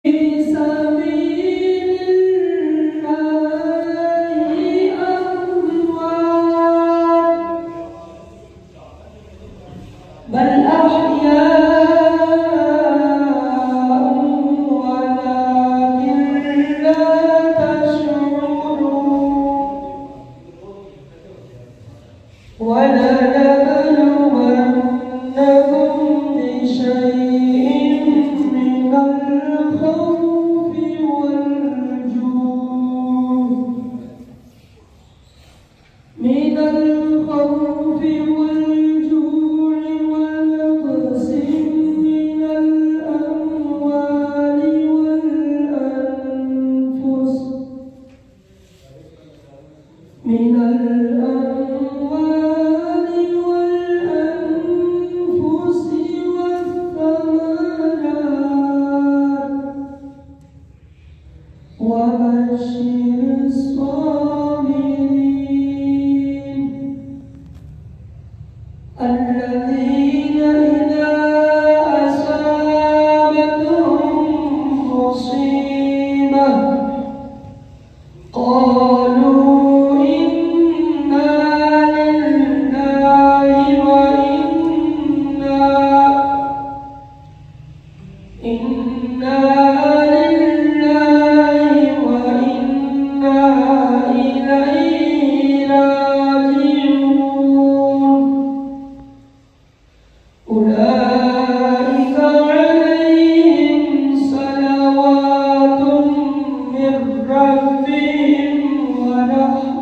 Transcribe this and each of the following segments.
ربهم ورحمة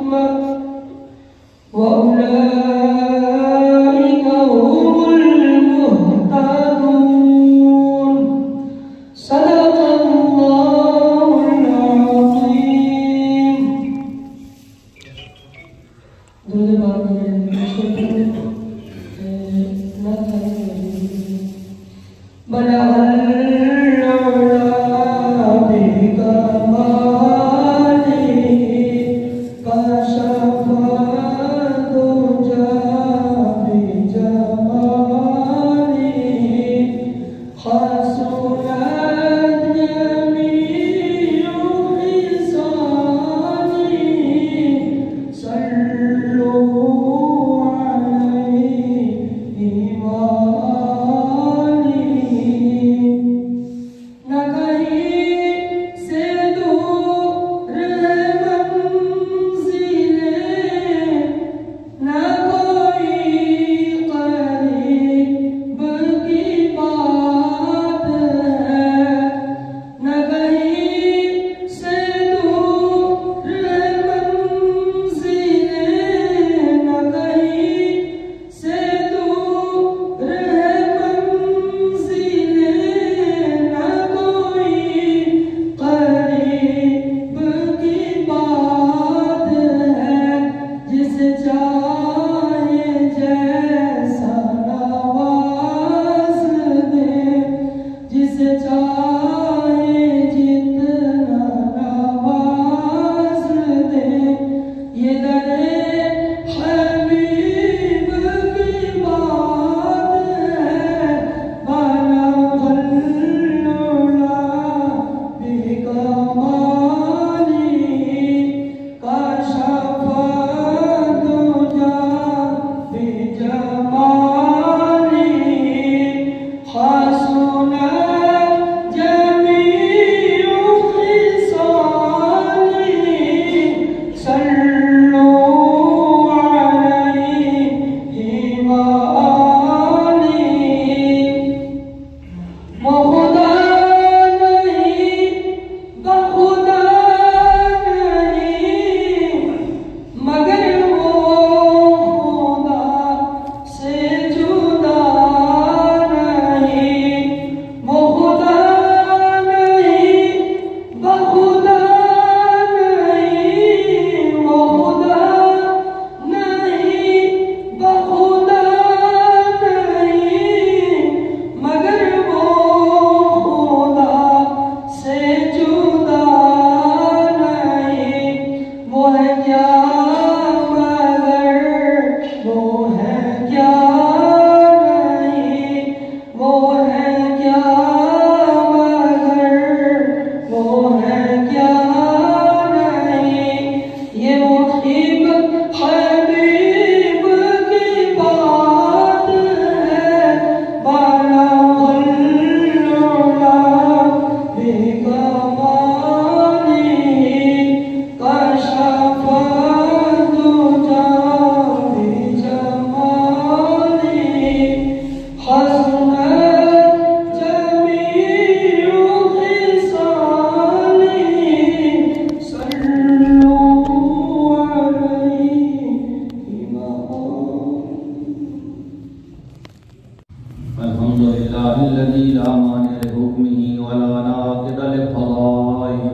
الفضائل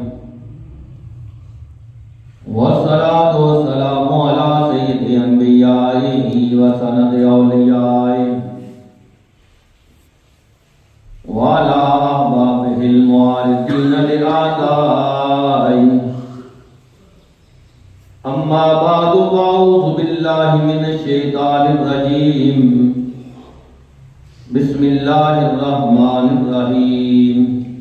والصلاة والسلام على سيد انبیائه وسند اولیائه وعلى احبابه المعارضين لأعدائه اما بعد فاعوذ بالله من الشیطان الرجیم بسم اللہ الرحمن الرحیم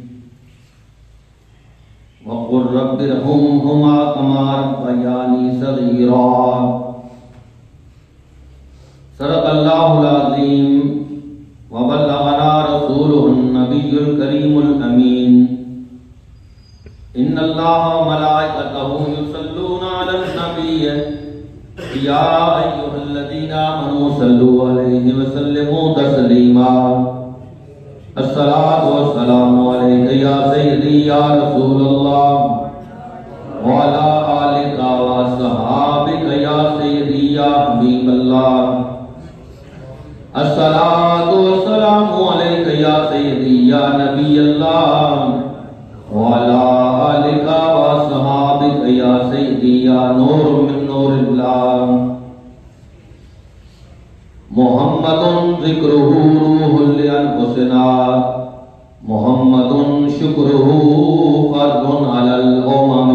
وقل رب ارحمهما كما ربياني صغيرا صدق اللہ العظیم وبلغنا رسوله النبي الكريم الأمين إن الله وملائكته يصلون على النبي يا أيها الذين آمنوا صلوا عليه وسلموا تسليما الصلاة والسلام عليك يا سيدي يا رسول الله وعلى آلك وصحابك يا سيدي يا حبيب الله الصلاة والسلام عليك يا سيدي يا نبي الله وعلى آلك وصحابك يا سيدي يا نور من نور الله محمد ذكره روح لأنفسنا محمد شكره فرض على الأمم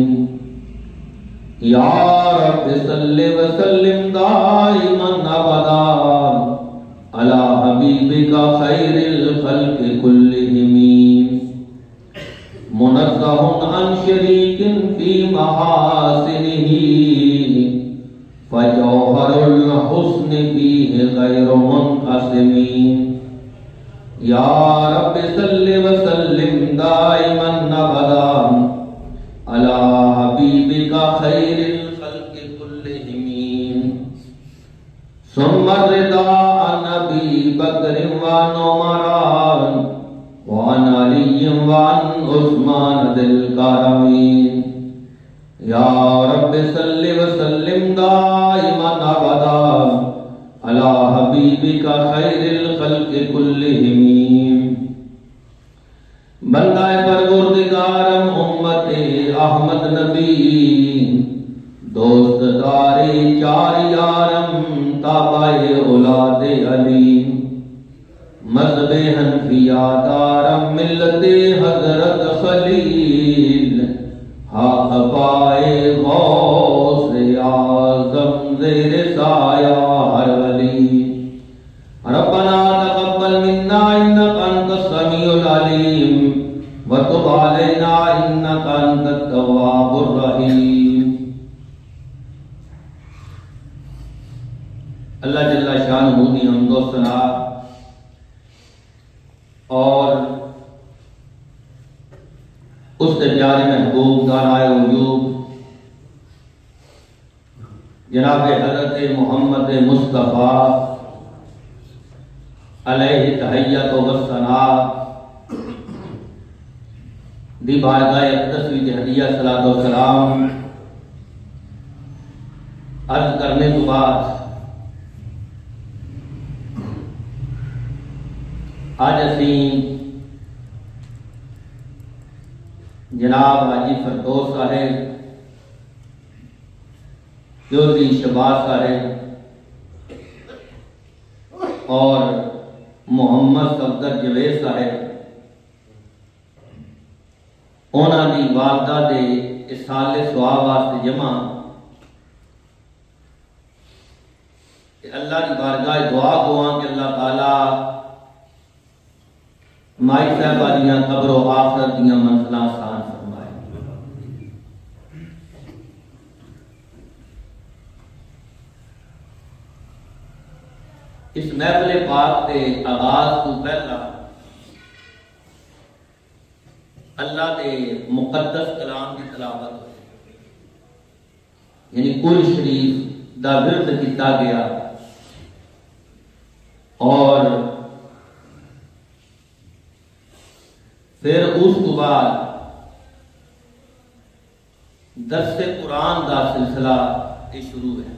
يا رب صل وسلم دائما أبدا على حبيبك خير الخلق كلهم منزه عن شريك في محاسنه فجوهر الحسن فيه غير منقسم يا رب صل وسلم دائما أبدا على حبيبك خير الخلق كلهم ثم الرضا عن أبي بكر وعن عمر وعن علي وعن عثمان ذي الكرم يا رب صل وسلم دائما أبدا على حبيبك خير الخلق كلهم بندہ پروردگارم امت احمد نبی دوست دار چار یارم تابع اولاد علی مذہب حنفیہ دارم ملت حضرت خلیل حق پائے غوث اعظم زیر سایہ ہر ولی ربنا تقبل منا انك انت السميع العليم وتب علينا انك انت التواب الرحيم اللہ جل شانہ کی حمد و ثنا اور اس سے پیارے محبوب دانائے وجود جناب حضرت محمد مصطفیٰ علیہ تحیت و ثنا دی بارگاہ اقدس وچ ہدیہ صلاۃ و سلام عرض کرنے کے بعد آج اسی جناب حاجی فردوس صاحب چودھری شہباز صاحب اور محمد صفدر جوید صاحب انہاں دی والدہ دے اصال ثواب واسطے جمع اللہ کی بارگاہ دعا دعا کہ اللہ تعالی مائی صاحبہ دیاں قبر و آخرت دیاں منزلہ آسان فرمائے. اس محفل پاک کے آغاز تو پہلا اللہ کے مقدس کلام کی تلاوت یعنی قرآن شریف دا ورد کیتا گیا اور پھر اس کو بعد درس قرآن دا سلسلہ شروع ہے.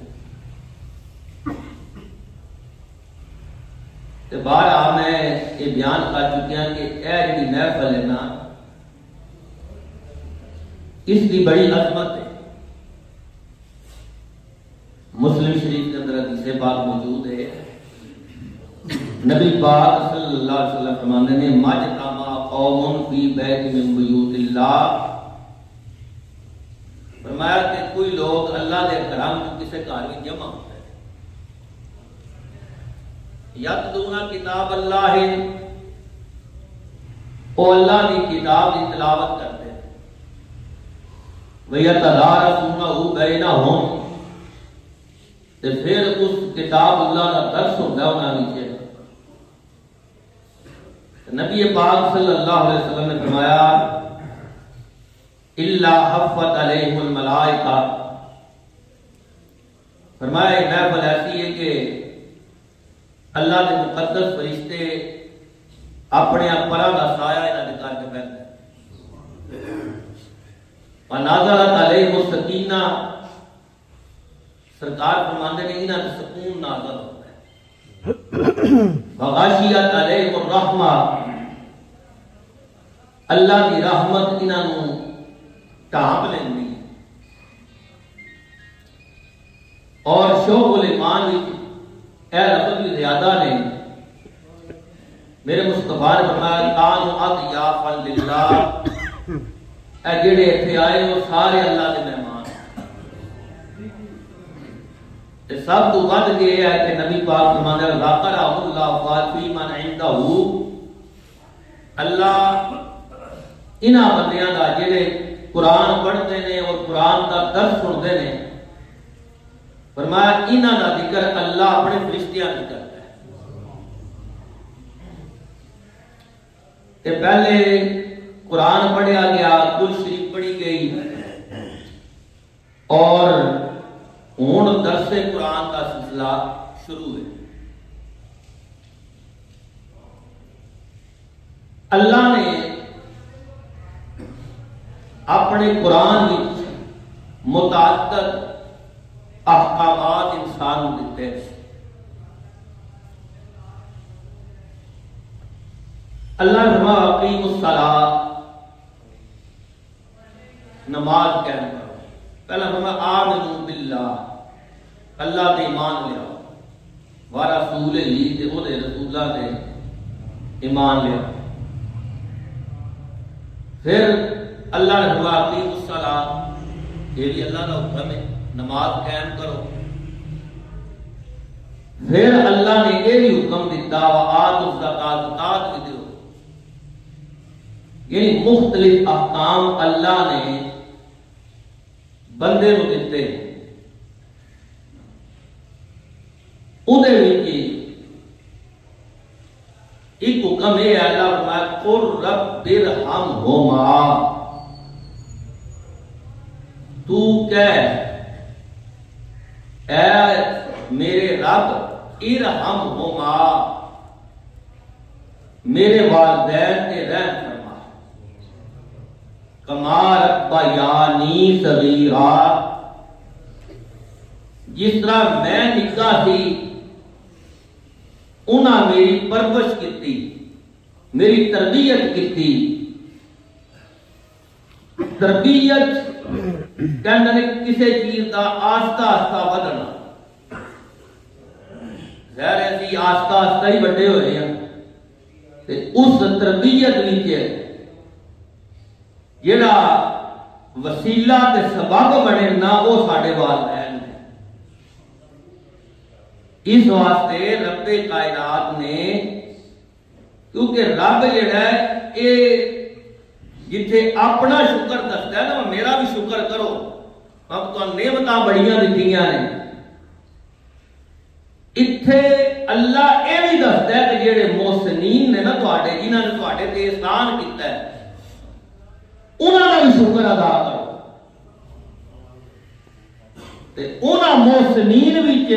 بارہ میں یہ بیان کر چکے ہیں کہ اے جی محفل ہے نا اس کی بڑی عظمت ہے. مسلم شریف کے اندر حدیث پاک موجود ہے. نبی پاک صلی اللہ علیہ وسلم فرماتے ہیں مجتمع قوم فی بیت من بیوت اللہ، فرمایا کہ کوئی لوگ اللہ کے گھراں کسی گھر میں جمع ہوتے ہیں، یتلون کتاب اللہ، وہ اللہ کی کتاب کی تلاوت کرتے ہیں، وَيَتَدَارَسُونَهُ بَيْنَهُمْ، تے پھر اس کتاب اللہ کا درس ہوتا ہے انہاں وچ. نبی پاک صلی اللہ علیہ وسلم نے فرمایا الا حفت علیہم الملائکہ، فرمایا ایک محفل ایسی ہے کہ اللہ کے مقدس فرشتے اپنے پرا کا سایہ انہاں دے کر کے بیٹھتے ہیں. ونازلت علیہم السکینہ، سرکار فرماندے ہیں انہاں تے سکون نازل ہوتا ہے. وغاشیت علیہم الرحمہ، اللہ کی رحمت انہوں ٹھانپ لینی. اور شوق الایمان اے لفظ بھی زیادہ نے. میرے مصطفیٰ نے فرمایا کانوا اضیافا للہ، اے جڑے ایتھے آئے وہ سارے اللہ کے مہمان. سب تو ود یہ ہے کہ نبی پاک فرماتے ہیں ذکر اللہ فی من عندہ، اللہ انہاں بندیاں دا جڑے قرآن پڑھتے ہیں اور قرآن کا درس سنتے ہیں، فرمایا انہاں دا ذکر اللہ اپنے فرشتیاں بھی کرتا ہے. کہ پہلے قرآن پڑھیا گیا، کل شریف پڑھی گئی، اور ہوں درس قرآن کا سلسلہ شروع ہے. اللہ نے اپنے قرآن میں متعدد احکامات انسان دیتے ہیں. اللہ نے فرمایا اقیموا الصلاۃ، نماز قائم کرو. پہلا فرمایا آمنوا باللہ، اللہ تے ایمان لے آؤ، ورسولہ تے او دے رسولاں تے ایمان لے آؤ. پھر اللہ نے فرمایا اقیموا الصلاۃ، یہ بھی اللہ کا حکم ہے، نماز قائم کرو. پھر اللہ نے یہ بھی حکم دیتا وآتوا الزکاۃ، زکات بھی دو. یعنی مختلف احکام اللہ نے بندے کو دیتے ہیں. اُدھے وچ ایک حکم ہے اللہ فرمایا قل رب ارحمہما، تو کہہ اے میرے رب ارحمہما، میرے والدین کے رحم فرما، کما ربیانی صغیرا، جس طرح میں نکا تھی انہاں میری پرورش کی، میری تربیت کی. تربیت کہنے نے کسی چیز کا آہستہ آہستہ بدلنا. ظاہر ہے آہستہ آہستہ ہی بڑے ہوئے ہیں. اس تربیت جڑا وسیلہ تے سبب بنے نہ وہ ساڈے والدین نے. اس واسطے رب کائنات نے، کیونکہ رب جڑا ہے یہ جتھے اپنا شکر دستا ہے نا میرا بھی شکر کرو، اب تو نعمتاں بڑیاں دتیاں نے، اتھے اللہ یہ بھی دستا ہے کہ جڑے محسنین نے نا تواڈے، جنہاں نے تواڈے تے احسان کیتا ہے، انہاں دا بھی شکر ادا کرو. تے انہاں محسنین وچ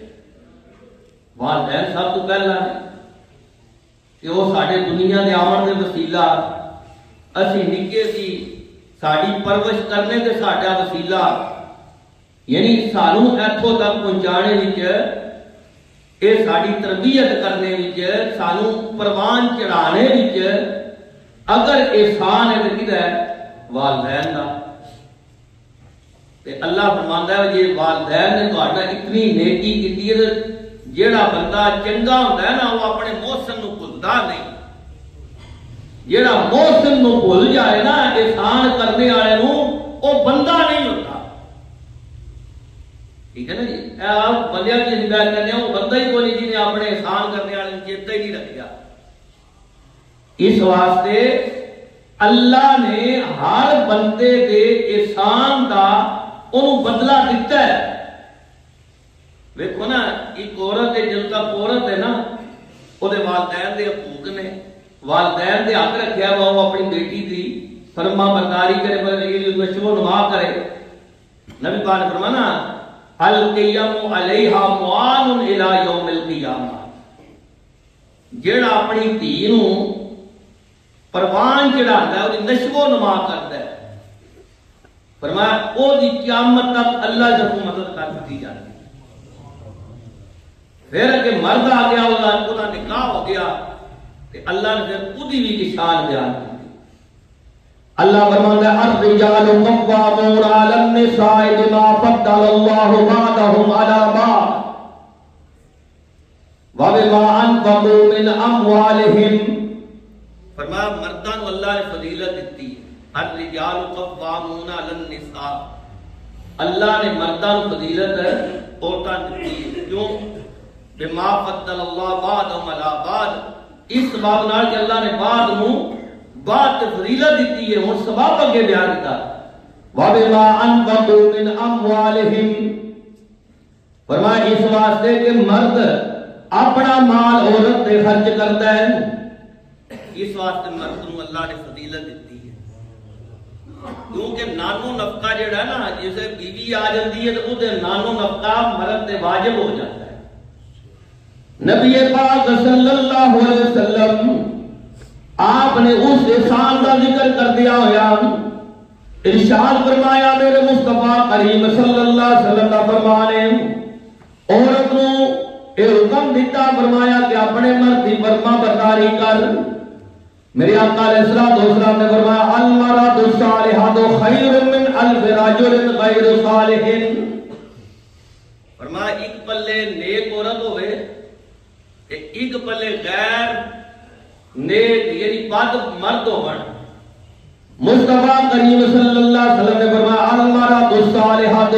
والدین سب تو پہلا ہے کہ وہ ساڈے دنیا دے آمن دے وسیلہ، اسی نکے سی ساڈی پرورش کرنے تے ساڈا وسیلہ، یعنی سانوں ایتھوں تک پہنچانے وچ، اے ساڈی تربیت کرنے وچ، سانوں پروان چڑھانے وچ اگر احسان ہے تو کدھر ہے؟ والدین دا. اللہ فرماندا ہے یہ والدین نے تہاڈا اتنی نیکی کیتی ہے، جیڑا بندہ چنگا ہوندا ہے نا وہ اپنے محسن نو بھلدا نہیں، جیڑا محسن نو بھول جائے نا احسان کرنے والے نو وہ بندہ نہیں ہوتا، ٹھیک ہے نا جی۔ آپ بندے کی ہدایت کرنے وہ بندہ ہی کوئی جی نے اپنے احسان کرنے والے نو چیتا ہی نہیں رکھیا۔ اس واسطے اللہ نے ہر بندے دے احسان دا انہوں بدلہ دیتا ہے۔ ویکھو نا ایک عورت ہے جس کا عورت ہے نا وہ والدین دے حقوق نے، والدین دے حق رکھیا وہ اپنی بیٹی دی فرما برداری کرے، نشو و نما کرے۔ نبی پاک نے فرمایا القیم علیہا معان الی یوم القیامہ، جیڑا اپنی دھی نو پروان چڑھاتا ہے وہ نشو و نما کرتا ہے، فرمایا او دی قیامت تک اللہ جب مدد کر دی جاتی ہے۔ پھر کہ مرد آ گیا وہ نکاح ہو گیا کہ اللہ نے پھر خودی بھی شان بیان کی۔ اللہ فرماتا ہے الرجال قوامون علی النساء بما فضل اللہ بعضهم علی بعض وبما انفقوا من اموالهم، فرمایا مردان اللہ نے فضیلت دیتی ہے۔ الرجال قوامون علی النساء، اللہ نے مردان فضیلت عورتاں دیتی ہے، کیوں؟ بما فضل اللہ بعضهم علی بعض، اس سبب نال کہ اللہ نے بعض نو بعض فضیلت دیتی ہے، ہن سبب اگے بیان کیتا وبما انفقوا من اموالهم، فرمایا اس واسطے کہ مرد اپنا مال عورت پہ خرچ کرتا ہے، اس واسطے مرد نو اللہ نے فضیلت دیتی ہے، کیونکہ نانو نفقہ جڑا ہے نا جسے بیوی آ جاتی ہے تو وہ نانو نفقہ مرد تے واجب ہو جاتا ہے۔ نبی پاک صلی اللہ علیہ وسلم آپ نے اس احسان کا ذکر کر دیا ہوا، ارشاد فرمایا میرے مصطفیٰ کریم صلی اللہ علیہ وسلم کا فرمان ہے، عورت نو یہ حکم دیتا فرمایا کہ اپنے مرد کی فرما برداری کر۔ میرے آقا علیہ السلام نے فرمایا المرأۃ الصالحۃ خیر من الف رجل غیر صالح، فرمایا ایک پلے نیک عورت ہوئے ایک پلے غیر نیک یعنی بد مرد ہو۔ مصطفیٰ کریم صلی اللہ علیہ وسلم نے فرمایا المرأۃ الصالحۃ،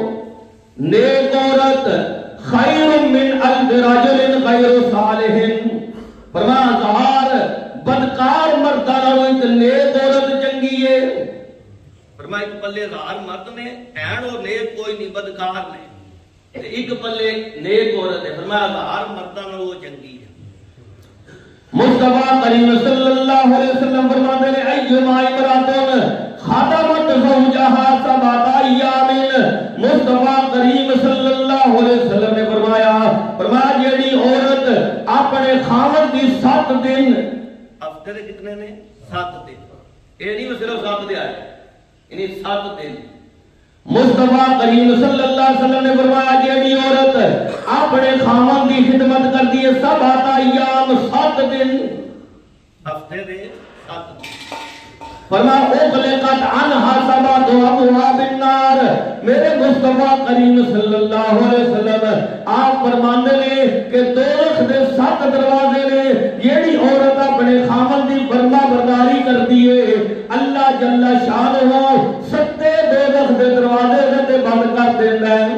نیک عورت خیر من الف رجل غیر صالح، فرمایا ہزار بدکار مرد نالوں ایک نیک عورت چنگی ہے۔ فرمایا ایک پلے ہزار مرد نے این اور نیک کوئی نہیں بدکار نے، ایک پلے نیک عورت ہے، فرمایا ہزار مرد نالوں وہ چنگی ہے۔ مصطفیٰ کریم صلی اللہ علیہ وسلم فرماتے ہیں ایما امرأۃ خدمت زوجہا سبعۃ ایام، مصطفیٰ کریم صلی اللہ علیہ وسلم نے فرمایا جیڑی عورت اپنے خاوند کی 7 دن، ہفتے دے کتنے نے 7 دن، یہ نہیں وہ صرف 7 دن آئے یعنی 7 دن، مصطفیٰ کریم صلی اللہ علیہ وسلم نے فرمایا جیڑی عورت اپنے خاوند کی خدمت کرتی ہے 7 ایام 7 دن، ہفتے دے 7 دن، فرمایا اغلقت عنہا 7 ابواب النار۔ میرے مصطفیٰ کریم صلی اللہ علیہ وسلم آپ فرماندے نے کہ دوزخ دے 7 دروازے نے، جیڑی عورت اپنے خاوند کی فرما برداری کرتی ہے اللہ جل شانہ 7 دوزخ دے دروازے تے بند کر دیندا ہے۔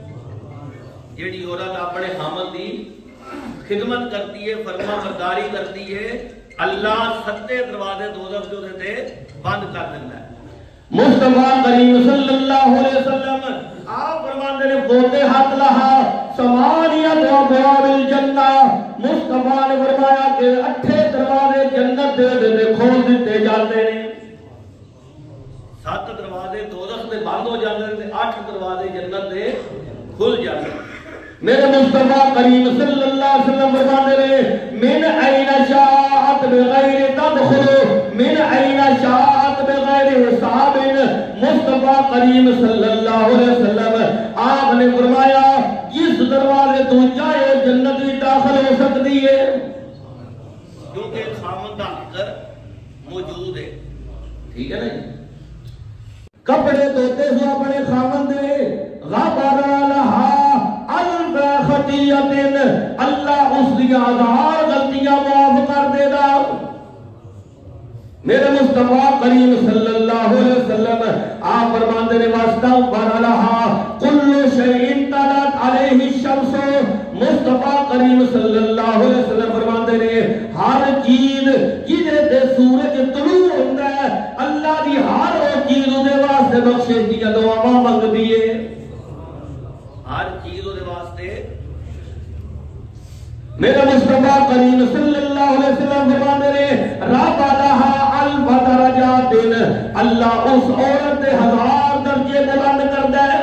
جیڑی عورت اپنے خاوند کی خدمت کرتی ہے فرما برداری کرتی ہے اللہ 7 دروازے دوزخ جو دے بند کر دیتا ہے۔ مصطفیٰ کریم صلی اللہ علیہ وسلم آپ فرماتے ہیں فوتحت لہا ثمانیۃ ابواب الجنہ، مصطفیٰ نے فرمایا کہ 8 دروازے جنت دے کھول دیتے جاتے ہیں، 7 دروازے دوزخ دے بند ہو جاتے ہیں، 8 دروازے جنت دے کھل جاتے ہیں۔ میرے مصطفیٰ کریم صلی اللہ علیہ وسلم فرماتے ہیں من این شاءت بغیر تدخل من این شاءت بغیر حساب، مصطفیٰ کریم صلی اللہ علیہ وسلم آپ نے فرمایا جس دروازے تو چاہے جنت میں داخل ہو سکتی ہے، کیونکہ خامد کا حق موجود ہے، ٹھیک ہے نا جی۔ کپڑے دھوتے سو اپنے خاوند دے، غفر لہا الف خطیئۃ، اللہ اس دی 1000 غلطیاں معاف کر دے گا۔ میرے مصطفیٰ کریم صلی اللہ علیہ وسلم آپ فرماتے ہیں واستغفر لها كل شيء طلعت عليه الشمس، مصطفیٰ کریم صلی اللہ علیہ وسلم فرماتے ہیں ہر چیز جدے تے سورج طلوع ہوندا ہے اللہ دی ہر وہ چیز دے واسطے بخشش دی دعاواں منگدی ہے، ہر چیز دے واسطے۔ میرے مصطفیٰ کریم صلی اللہ علیہ وسلم فرماتے ہیں رفع لها الف درجات، اللہ اس عورت دے 1000 درجے بلند کردا ہے۔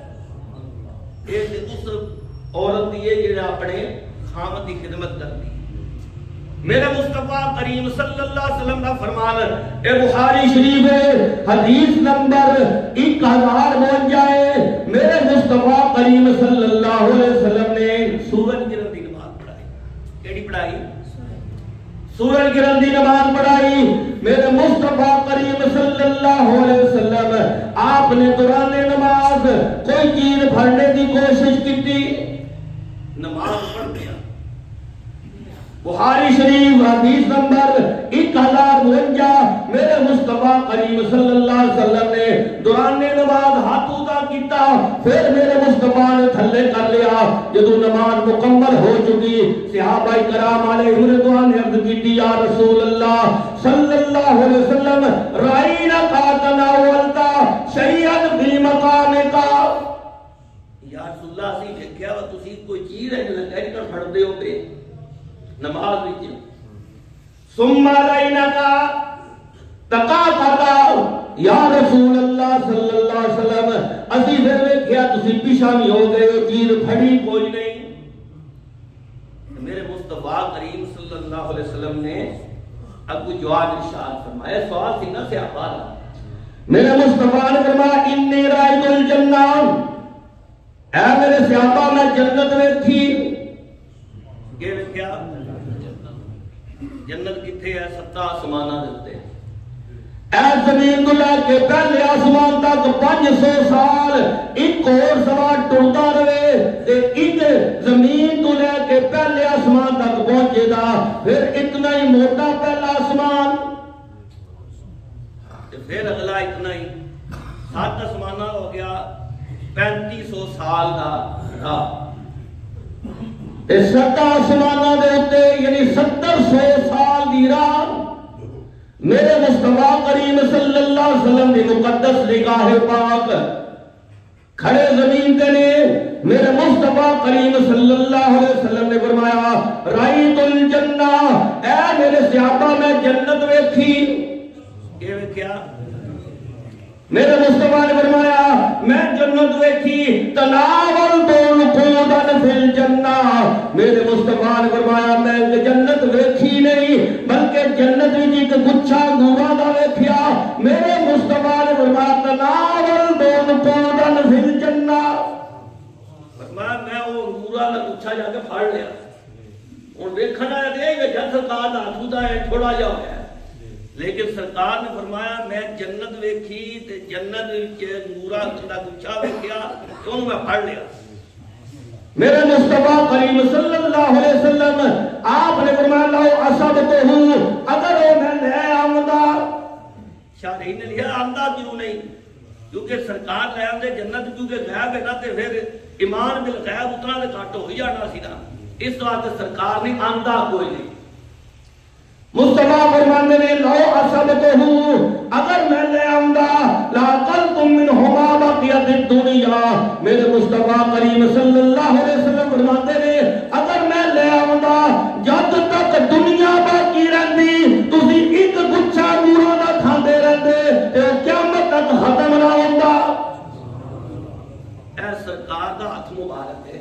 یہ اس عورت دی ہے جڑا اپنے خاوند دی خدمت کرتی۔ میرے مصطفیٰ کریم صلی اللہ علیہ وسلم کا فرمان اے بخاری شریف ہے، حدیث نمبر 1052 ہے۔ میرے مصطفیٰ کریم صلی اللہ علیہ وسلم نے سورج گرہن دی نماز پڑھائی۔ کیڑی پڑھائی؟ سورج گرہن دی نماز پڑھائی۔ میرے مصطفیٰ کریم صلی اللہ علیہ وسلم آپ نے دوران نماز کوئی چیز پڑھنے کی کوشش کی، نماز پڑھ دیا۔ بخاری شریف حدیث نمبر 1052، میرے مصطفیٰ کریم صلی اللہ علیہ وسلم نے دوران نماز ہاتھ اونچا کیتا، پھر میرے مصطفیٰ نے تھلے کر لیا۔ جدو نماز مکمل ہو چکی صحابہ کرام علیہم رضوان نے عرض کی یا رسول اللہ صلی اللہ علیہ وسلم رائنک تناولت شیئا فی مقامک، یا رسول اللہ اسی دیکھیا وا تسی کوئی چیز ہے لگا کر پڑھدے ہو پے نماز وچ، ثم رائنک تقاطع یا رسول اللہ صلی اللہ علیہ وسلم اسی پھر ویکھیا تسی پیشانی ہو گئے ہو چیز پھڑی کوئی نہیں۔ میرے مصطفیٰ کریم صلی اللہ علیہ وسلم نے ابو جواد ارشاد فرمایا، سوال تھی نا صحابہ کا، میرے مصطفیٰ نے فرمایا انی رائت الجنہ، اے میرے صحابہ میں جنت ویکھی۔ یہ ویکھیا جنت کتھے ہے؟ 7 آسماناں دے اوتے، اے زمین تو لے کے پہلے آسمان تک 500 سال ایک اور سوال ٹرتا رہے تے ایک زمین تو لے کے پہلے آسمان تک پہنچے گا، پھر اتنا ہی موٹا پہلا آسمان، پھر اگلا اتنا ہی، 7 آسمانہ ہو گیا 3500 سال کا راہ۔ 7 آسمانہ دے ہوتے یعنی 700 سال دی راہ میرے مصطفیٰ کریم صلی اللہ علیہ وسلم دی مقدس نگاہ پاک کھڑے زمین کے لئے میرے مصطفیٰ کریم صلی اللہ علیہ وسلم نے فرمایا رائت الجنہ، اے میرے صحابہ میں جنت ویکھی۔ یہ ویکھیا میرے مصطفیٰ نے فرمایا میں جنت ویکھی، تناول نقودا فی الجنہ، میرے مصطفیٰ نے فرمایا میں جنت ویکھی نہیں بلکہ جنت وچ ایک گچھا انگوراں دا ویکھیا۔ میرے مصطفیٰ نے فرمایا تناول نقودا فی الجنہ، فرمایا میں وہ انگوراں دا گچھا جا کے پھاڑ لیا۔ ہن ویکھنا ہے کہ جب سرکار دا ہاتھ ہے تھوڑا جا ہویا ہے، لیکن سرکار نے فرمایا میں جنت ویکھی تے جنت وچ نورا دا گچھا ویکھیا تے اونوں میں پڑھ لیا۔ میرے مصطفیٰ کریم صلی اللہ علیہ وسلم آپ نے فرمایا لو اصبتہ، اگر وہ میں لے آوندا، شارحین نے لکھا آندا کیوں نہیں، کیونکہ سرکار لے آندے جنت کیونکہ غیب ہے نا تے پھر ایمان بالغیب اتنا تے گھٹ ہو ہی جانا سی نا، اس واسطے سرکار نے آندا کوئی نہیں۔ مصطفیٰ فرمانے نے لو اصبتہ، اگر میں لے آمدہ لاقلتم منہما بقیت الدنیا، میرے مصطفیٰ کریم صلی اللہ علیہ وسلم فرماتے نے اگر میں لے آمدہ جب تک دنیا باقی رہتی تسی ایک گچھا نورا نہ کھاندے رہتے تے قیامت تک ختم نہ ہوتا۔ اے سرکار دا ہاتھ مبارک ہے۔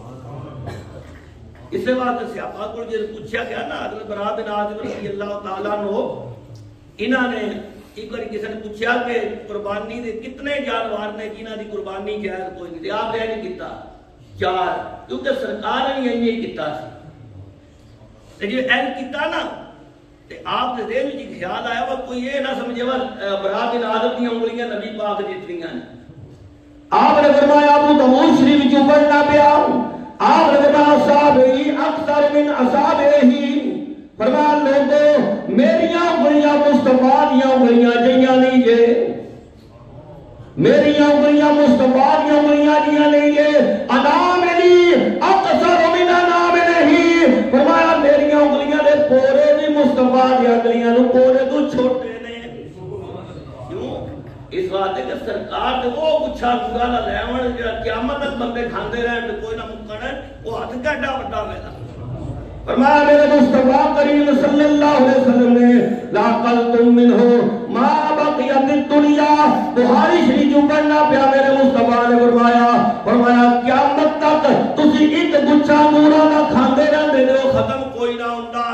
اس سے بات صحابہ کو جو پوچھا گیا نا حضرت برا بن عازب رضی اللہ تعالیٰ عنہ، انہوں نے ایک بار کسی نے پوچھا کہ قربانی دے کتنے جانور نے جنہاں دی قربانی کیا ہے کوئی نہیں، آپ نے نہیں کیتا 4، کیونکہ سرکار نے یہی کیتا سی۔ تے جو این کیتا نا تے آپ دے دل وچ خیال آیا وا کوئی یہ نہ سمجھے وا برا بن عادت دی انگلیاں نبی پاک جتنیاں نے. آپ نے فرمایا ابو داؤد شریف وچ پڑھنا پیا. آپ نے فرمایا اصحابی اکثر من اصحابہ، فرمایا لوگوں میریاں انگلیاں مصطفیٰ دیاں انگلیاں جیاں نہیں جے، میریاں انگلیاں مصطفیٰ دیاں انگلیاں جیاں نہیں جے. اناملی اکثر من اناملہ، فرمایا میریاں انگلیاں دے پورے بھی مصطفیٰ دیاں انگلیاں نو پورے تو چھوٹے نے. کیوں؟ اس واسطے کہ سرکار تے وہ گچھا پورا نہ لے آون جڑا قیامت تک بندے کھاندے رہن تے کوئی نہ مکن، وہ ہاتھ کڈا وڈا میرا. فرمایا میرے مصطفیٰ کریم صلی اللہ علیہ وسلم نے لا قلتم منہ ما بقیت الدنیا، بخاری شریف جو پڑھنا پیا میرے مصطفیٰ نے فرمایا قیامت تک تسی ایک گچھا نورا نہ کھاندے رہندے نے، وہ ختم کوئی نہ ہوندا.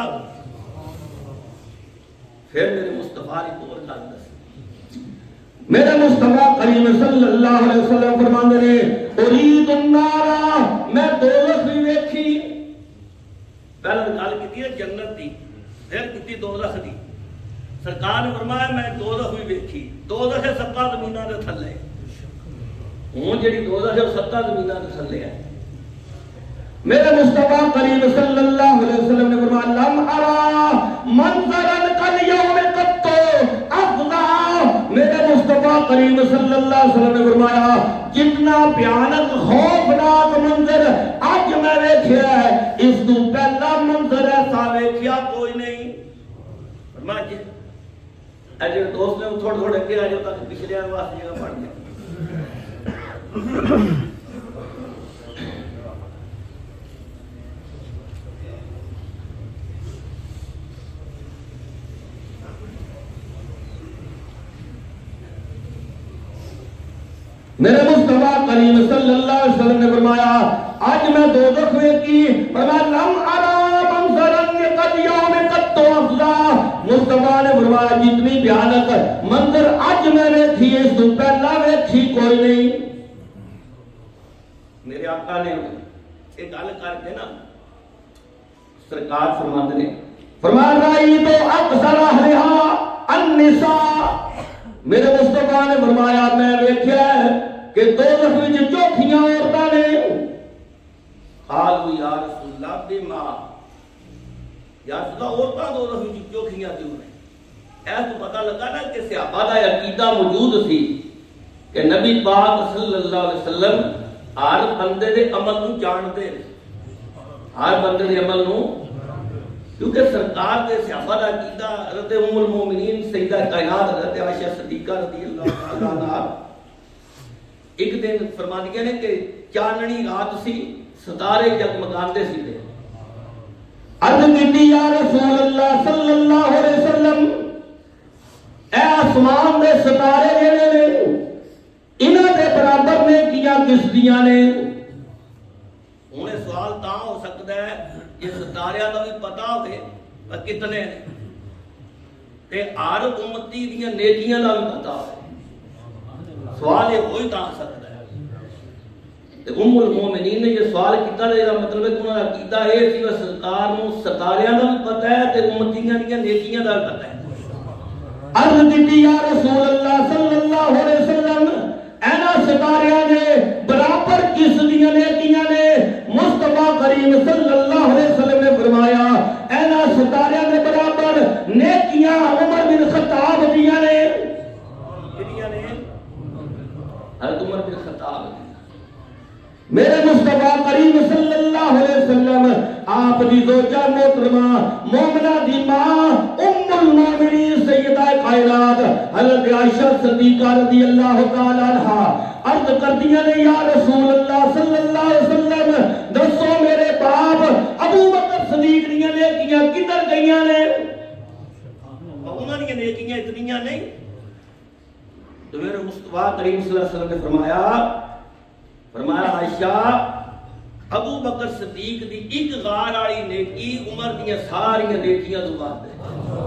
پھر میرے مصطفیٰ نے اور گل دس، میرے مصطفیٰ کریم صلی اللہ علیہ وسلم فرماندے نے ارید النار، میں دوزخ بھی ویکھی. پہلے گل کی ہے جنت دی، پھر کی دوزخ دی. سرکار نے فرمایا میں دوزخ بھی ویکھی. دوزخ ہے 7 زمیناں دے تھلے، ہوں جڑی دوزخ ہے 7 زمیناں دے تھلے ہے. میرے مصطفیٰ کریم صلی اللہ علیہ وسلم نے فرمایا لم ارا منظرا کالیوم قط افضل. میرے مصطفیٰ کریم صلی اللہ علیہ وسلم نے فرمایا جتنا بھیانک خوفناک منظر آج میں ویکھیا ہے اس تو پہلا منظر ایسا ویکھیا کوئی نہیں. فرمایا جی اجے دوست نے تھوڑے تھوڑے اگے آ جاؤ تاکہ پچھلے واسطے جگہ پڑھ جائے. میرے مصطفیٰ کریم صلی اللہ علیہ وسلم نے فرمایا آج میں دوزخ ویکھی. فرمایا لم ارا منظرا قد یوم قط افضل. مصطفیٰ نے فرمایا جتنی بھیانک منظر آج میں ویکھی اس تو پہلا ویکھی کوئی نہیں. میرے آقا نے ایک گل کر کے نا سرکار فرماندے نے فرمایا رائی تو اکثر اہلھا النساء. میرے مصطفیٰ نے فرمایا میں ویکھیا کہ دوزخ وچ چوکھیاں عورتاں نے. قالوا یا رسول اللہ بما، یا رسول اللہ عورتاں دوزخ وچ چوکھیاں کیوں نے؟ اے تو پتہ لگا نا کہ صحابہ دا عقیدہ موجود سی کہ نبی پاک صلی اللہ علیہ وسلم ہر بندے دے عمل نو جانتے نے، ہر بندے دے عمل نو. کیونکہ سرکار دے صحابہ دا عقیدہ حضرت ام المومنین سیدہ کائنات حضرت عائشہ صدیقہ رضی اللہ تعالی عنہا ایک دن فرماندیاں نے کہ چاننی رات سی، ستارے جگمگاندے سی تے عرض کیتی یا رسول اللہ صلی اللہ علیہ وسلم اے آسمان دے ستارے جڑے نے انہاں دے برابر نے کیا کس دیاں نے؟ ہن سوال تاں ہو سکدا ہے یہ ستاریاں دا بھی پتہ ہوے کتنے نے تے ہر امتی دیاں نیکیاں دا بھی پتہ ہوے. سوال یہ ہوئی تا سکتا ہے. تے ام المومنین نے یہ سوال کیتا تے دا مطلب ہے کہ انہاں دا عقیدہ اے سی کہ سرکار نو ستاریاں دا بھی پتہ ہے تے امتیاں دیاں نیکیاں دا بھی پتہ ہے. عرض کیتی یا رسول اللہ صلی اللہ علیہ وسلم اینا ستاریاں نے برابر کس دیاں نیکیاں نے؟ مصطفیٰ کریم صلی اللہ علیہ وسلم نے فرمایا اینا ستاریاں نے برابر نیکیاں عمر بن خطاب دیاں نے. کتنیاں نے؟ حضرت عمر بن خطاب. میرے مصطفیٰ کریم صلی اللہ علیہ وسلم آپ دی زوجہ محترمہ مومنہ دی ماں ام المومنین سیدہ کائنات حضرت عائشہ صدیقہ رضی اللہ تعالی عنہا عرض کردیاں نے یا رسول اللہ صلی اللہ علیہ وسلم دسو میرے باپ ابو بکر صدیق دیاں نیکیاں کدھر گئیاں نے؟ انہاں دیاں نیکیاں اتنیاں نہیں. تو میرے مصطفیٰ کریم صلی اللہ علیہ وسلم نے فرمایا عائشہ ابو بکر صدیق دی ایک غار والی نیکی عمر دیاں ساری نیکیاں تو بعد ہے.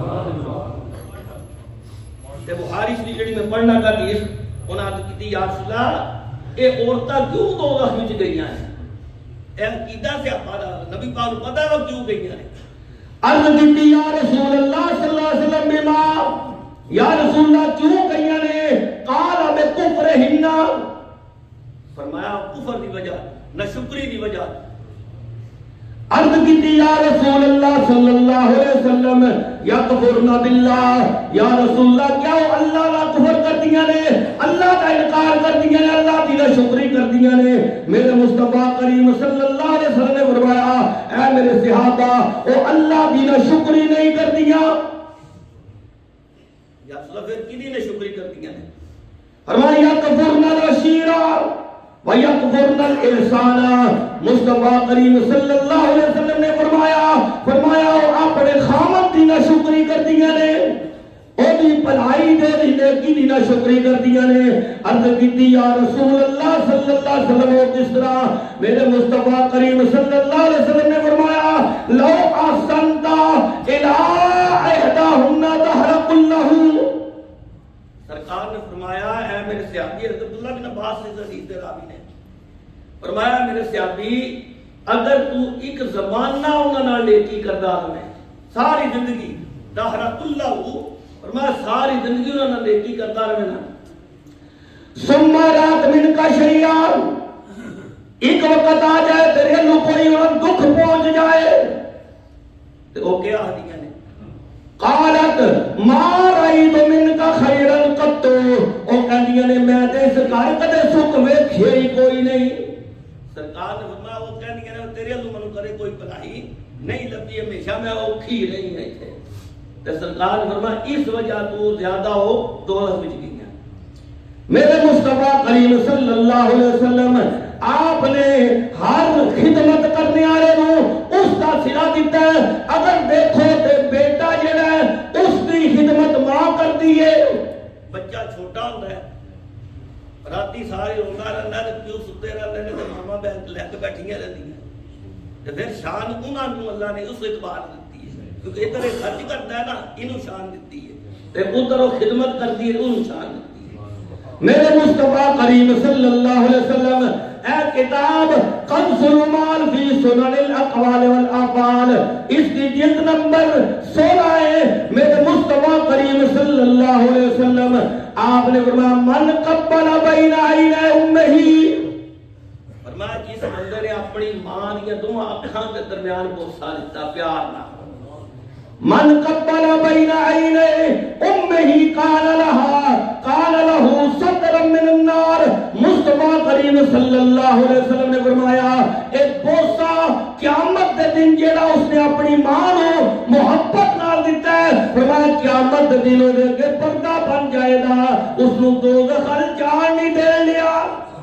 تے بخاری شریف جڑی میں پڑھنا کا حدیث انہاں کیتی یا رسول اللہ اے عورتاں کیوں دوزخ وچ گئیاں ہیں؟ اے عقیدہ سے ہمارا نبی پاک کو پتہ ہے وہ کیوں گئیاں ہیں. عرض کی یا رسول اللہ صلی اللہ علیہ وسلم بما، یا رسول اللہ کیوں کہیا نے؟ قال بکفرہن، فرمایا کفر دی وجہ، ناشکری دی وجہ۔ عرض کی یا رسول اللہ صلی اللہ علیہ وسلم یکفرن باللہ، یا رسول اللہ کیا وہ اللہ کا کفر کر دیا نے، اللہ کا انکار کر دیا نے، اللہ کی ناشکری کر دیا نے؟ میرے مصطفیٰ کریم صلی اللہ علیہ وسلم نے فرمایا اے میرے صحابہ وہ اللہ کی ناشکری نہیں کر دیا۔ یا رسول اللہ پھر کدی ناشکری کر دیا نے؟ فرمایا یکفرن العشیرہ وَيَكْفُرْنَ الْإِحْسَانَ، مصطفیٰ کریم صلی اللہ علیہ وسلم نے فرمایا اپنے خامد دی ناشکری کر دیا نے، او دی بھلائی دے دی نیکی دی ناشکری کر دیا نے۔ عرض کی یا رسول اللہ صلی اللہ علیہ وسلم وہ کس طرح؟ میرے مصطفیٰ کریم صلی اللہ علیہ وسلم نے فرمایا لو احسنت الی احداہن دہر کلہ، سرکار نے فرمایا اے میرے صحابی، حضرت عبداللہ بن عباس سے حدیث دے راوی نے فرمایا میرے صحابی اگر تو ایک زمانہ انہاں نال نیکی کردا رہے ساری زندگی، دہر کلہ، فرمایا ساری زندگی انہاں نال نیکی کردا رہے نا، ثم رات من کا شیئا، ایک وقت آ جائے تیرے لو کوئی انہاں دکھ پہنچ جائے تو وہ کیا ہدیہ نے؟ قالت ما رأيت منك خيرا قط، او کہندیاں نے میں تے سرکار کدے سکھ ویکھیا ہی کوئی نہیں۔ سرکار نے فرمایا وہ کہندیاں نے تیرے اللہ منو کرے کوئی بھلائی نہیں لبھی، ہمیشہ میں اوکھی رہی ہے تھے۔ تے سرکار نے فرمایا اس وجہ تو زیادہ ہو دولت وچ گئی ہیں۔ میرے مصطفیٰ کریم صلی اللہ علیہ وسلم آپ نے ہر خدمت کرنے والے نو اس کا صلہ دیتا ہے۔ اگر دیکھو تے بیٹا جڑا ہے اس کی خدمت ماں کر دی ہے، بچہ چھوٹا ہوتا ہے راتی ساری رونا رہنا ہے، پیو ستے رہنے تے ماما بیٹھ لے کے بیٹھیاں رہتی ہیں، تے پھر شان انہاں نو اللہ نے اس اعتبار دیتی ہے کیونکہ ادھر خرچ کرتا ہے نا، انہوں شان دیتی ہے، تے ادھر وہ خدمت کرتی ہے انہوں شان دیتی ہے۔ میرے مصطفیٰ کریم صلی اللہ علیہ وسلم اے کتاب کنز المال فی سنن الاقوال والافعال، اس کی جلد نمبر 16 ہے۔ میرے مصطفیٰ کریم صلی اللہ علیہ وسلم آپ نے فرمایا من قبل بین عین امہ، فرمایا جس بندے نے اپنی ماں یا دونوں اکھاں کے درمیان بوسہ لیتا پیار نہ، من قبل بین عین امہ کان لہ سترا من النار، مصطفیٰ کریم صلی اللہ علیہ وسلم نے فرمایا ایک بوسہ قیامت دے دن جیڑا اس نے اپنی ماں نو محبت نال دیتا ہے، فرمایا قیامت دے دن دے کے پردہ بن جائے گا، اس نو دوزخ جان نہیں دے لیا۔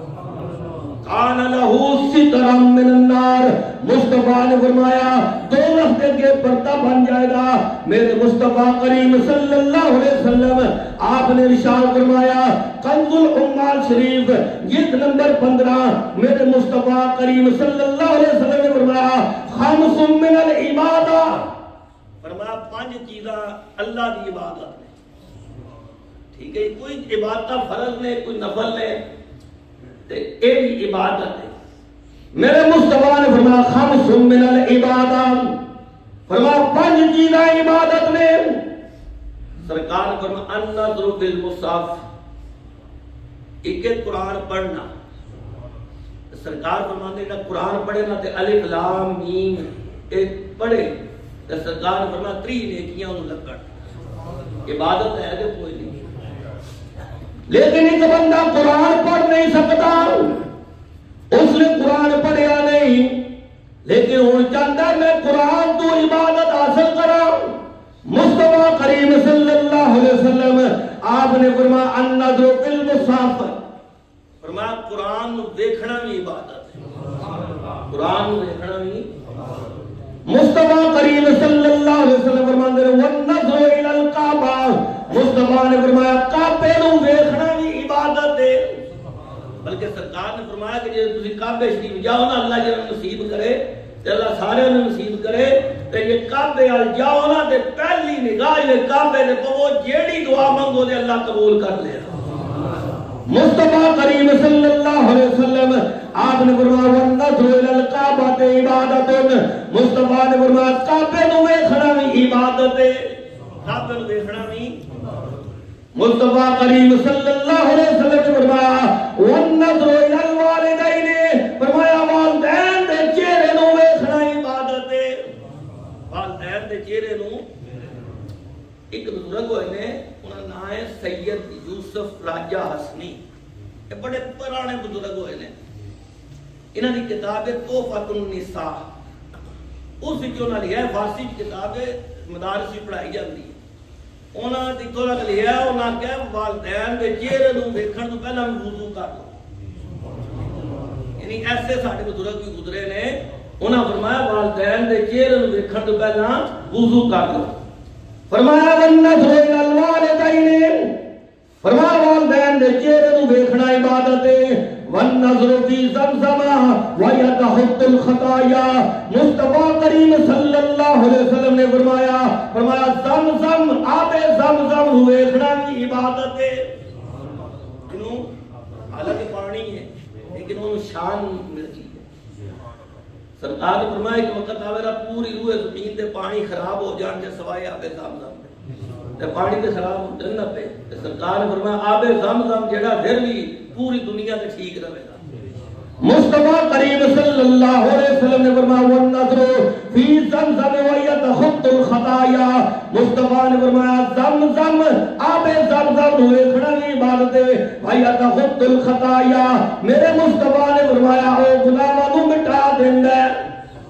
کان لہ سترا من النار، مصطفیٰ نے فرمایا دوزخ دے کے پردہ بن جائے گا۔ میرے مصطفیٰ کریم صلی اللہ علیہ وسلم آپ نے ارشاد فرمایا کنز العمال شریف جلد نمبر 15، میرے مصطفیٰ کریم صلی اللہ علیہ وسلم نے فرمایا خمس من العبادہ، فرمایا 5 چیزاں اللہ دی عبادت نے، ٹھیک ہے، کوئی عبادت فرض نے کوئی نفل نے تے اے بھی عبادت ہے۔ میرے مصطفیٰ نے فرمایا خمس من العبادہ، فرمایا 5 چیزاں عبادت نے۔ سرکار نے فرمایا النظر بالمصحف، ایک قرآن پڑھنا، سرکار فرماتے ہیں قرآن پڑھے نا تے الف لام میم ایک پڑھے تے سرکار نے فرمایا 3 نیکیاں انہوں لگن، عبادت ہے کہ کوئی نہیں۔ لیکن ایک بندہ قرآن پڑھ نہیں سکتا، اس نے قرآن پڑھیا نہیں، لیکن ہوں چاہتا ہے میں قرآن تو عبادت حاصل کرا۔ مصطفیٰ کریم صلی اللہ علیہ وسلم آپ نے فرمایا النظر بالمصحف، فرمایا قرآن دیکھنا بھی عبادت ہے، قرآن دیکھنا بھی۔ مصطفیٰ کریم صلی اللہ علیہ وسلم فرماتے ہیں والنظر الی الکعبہ، مصطفیٰ نے فرمایا کعبے نو دیکھنا بھی عبادت ہے۔ بلکہ سرکار نے فرمایا کہ جب تسی کعبے شریف جاؤ نا اللہ جنہوں نصیب کرے تے اللہ سارے انہوں نصیب کرے تے یہ کعبے آل جاؤ نا تے پہلی نگاہ یہ کعبے نے پو جیڑی دعا منگو دے اللہ قبول کر لے۔ مصطفیٰ کریم صلی اللہ علیہ وسلم آپ نے فرمایا والنظر الی الکعبۃ عبادۃ، مصطفیٰ نے فرمایا کعبے نو ویکھنا بھی عبادت ہے، کعبے نو ویکھنا بھی۔ مصطفیٰ کریم صلی اللہ علیہ وسلم نے فرمایا والنظر الی الوالدین، فرمایا والدین دے چہرے نو ویکھنا عبادت ہے، والدین دے چہرے نو۔ ایک بزرگ ہوئے نے، انہاں نام ہے سید یوسف راجہ حسنی، یہ بڑے پرانے بزرگ ہوئے نے، انہاں دی کتاب ہے تحفۃ النساء، اس وچ انہاں لکھا ہے، فارسی کتاب ہے، مدارس وچ پڑھائی جاندی ہے، انہاں دی تو لکھا ہے، انہاں کہا والدین دے چہرے نو ویکھن تو پہلا وضو کر لو، یعنی ایسے ساڈے بزرگ بھی گزرے نے، انہاں فرمایا والدین دے چہرے نو ویکھن تو پہلا وضو کر لو۔ فرمایا والنظر الی الوالدین، فرمایا والدین دے چہرے نو ویکھنا عبادت ہے۔ والنظر فی زمزم ویتحط الخطایا، مصطفیٰ کریم صلی اللہ علیہ وسلم نے فرمایا زمزم، آب زمزم نو ویکھنا بھی عبادت ہے۔ کیوں؟ حالانکہ پانی ہے لیکن انہوں شان ملتی ہے۔ سرکار نے فرمایا کہ وقت آوے پوری روح زمین تے پانی خراب ہو جان جے سوائے آب زمزم تے پانی تے خراب ہو جن پہ، سرکار نے فرمایا آب زمزم جڑا پھر بھی پوری دنیا تے ٹھیک رہے گا۔ مصطفیٰ کریم صلی اللہ علیہ وسلم نے فرمایا والنظر فی زمزم ویتحط الخطایا، مصطفیٰ نے فرمایا زمزم، آب زمزم ویکھنا بھی عبادت ہے، ویتحط الخطایا، میرے مصطفیٰ نے فرمایا او گناہاں نو مٹا دیندا ہے۔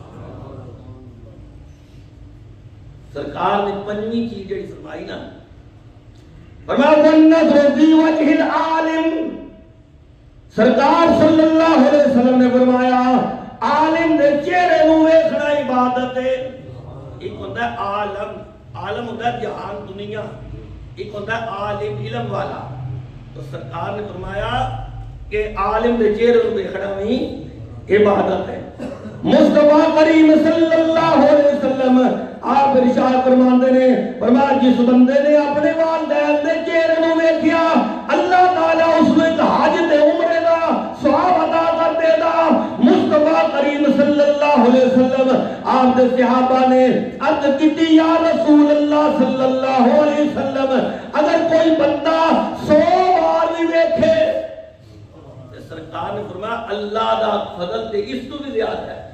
سرکار نے پنجویں چیز جڑی فرمائی نا، فرمایا والنظر فی وجہ العالم، سرکار صلی اللہ علیہ وسلم نے فرمایا عالم دے چہرے نو ویکھنا عبادت ہے۔ ایک ہوتا ہے عالم، عالم ہوتا ہے جہان دنیا، ایک ہوتا ہے عالم علم والا، تو سرکار نے فرمایا کہ عالم دے چہرے نو ویکھنا بھی عبادت ہے۔ مصطفیٰ کریم صلی اللہ علیہ وسلم آپ ارشاد فرماندے نے، فرمایا جس بندے نے اپنے والدین دے چہرے نو ویکھیا اللہ تعالیٰ اس میں حج تے عمرے دا ثواب عطا کر دے گا۔ مصطفیٰ کریم صلی اللہ علیہ وسلم آپ دے صحابہ نے عرض کی یا رسول اللہ صلی اللہ علیہ وسلم اگر کوئی بندہ 100 بار بھی ویکھے، سرکار نے فرمایا اللہ دا فضل تے اس تو بھی زیادہ ہے۔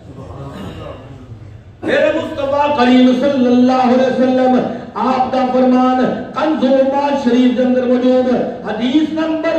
میرے مصطفیٰ کریم صلی اللہ علیہ وسلم آپ کا فرمان کنز الایمان شریف کے اندر موجود حدیث نمبر